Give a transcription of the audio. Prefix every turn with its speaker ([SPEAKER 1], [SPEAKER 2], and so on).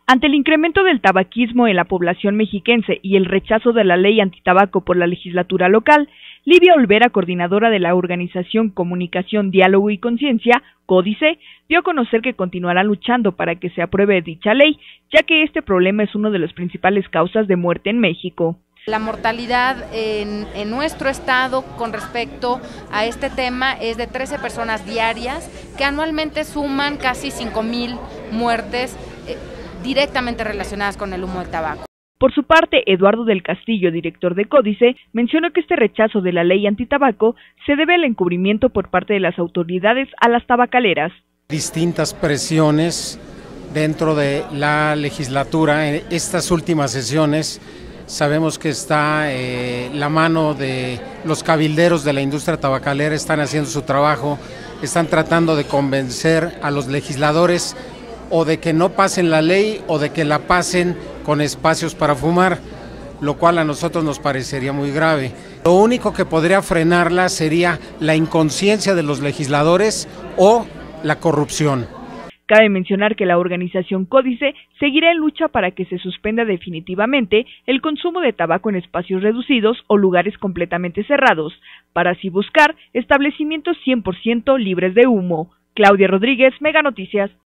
[SPEAKER 1] Ante el incremento del tabaquismo en la población mexiquense y el rechazo de la ley antitabaco por la legislatura local, Livia Olvera, coordinadora de la organización Comunicación, Diálogo y Conciencia, Códice, dio a conocer que continuará luchando para que se apruebe dicha ley, ya que este problema es una de las principales causas de muerte en México.
[SPEAKER 2] La mortalidad en nuestro estado con respecto a este tema es de 13 personas diarias, que anualmente suman casi 5,000 muertes directamente relacionadas con el humo del tabaco.
[SPEAKER 1] Por su parte, Eduardo del Castillo, director de Códice, mencionó que este rechazo de la ley antitabaco se debe al encubrimiento por parte de las autoridades a las tabacaleras.
[SPEAKER 3] Distintas presiones dentro de la legislatura en estas últimas sesiones. Sabemos que está la mano de los cabilderos de la industria tabacalera, están haciendo su trabajo, están tratando de convencer a los legisladores o de que no pasen la ley o de que la pasen con espacios para fumar, lo cual a nosotros nos parecería muy grave. Lo único que podría frenarla sería la inconsciencia de los legisladores o la corrupción.
[SPEAKER 1] Cabe mencionar que la organización Códice seguirá en lucha para que se suspenda definitivamente el consumo de tabaco en espacios reducidos o lugares completamente cerrados, para así buscar establecimientos 100% libres de humo. Claudia Rodríguez, Mega Noticias.